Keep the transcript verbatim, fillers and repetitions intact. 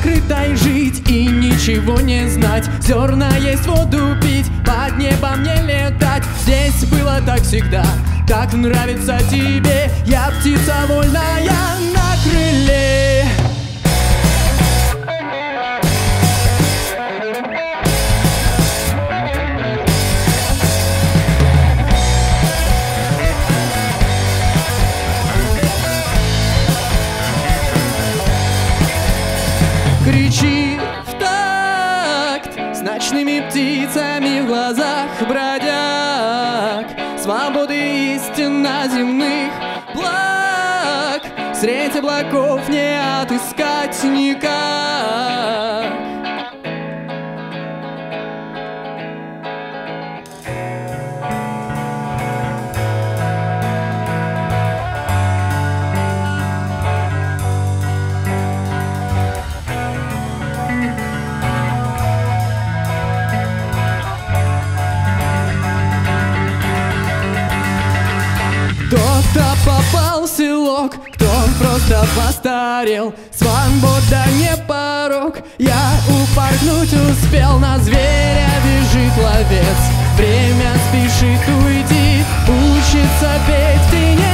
закрытой жить и ничего не знать, зерна есть, воду пить, под небом не летать. Здесь было так всегда, как нравится тебе. Я птица вольная на крыле. Кричи в такт с ночными птицами в глазах бродяг. Свободы истинно земных благ средь облаков не отыскать никак. Кто-то попал в селок, кто просто постарел. Свобода не порог, я упорхнуть успел. На зверя бежит ловец, время спешит уйти, учится петь в тени.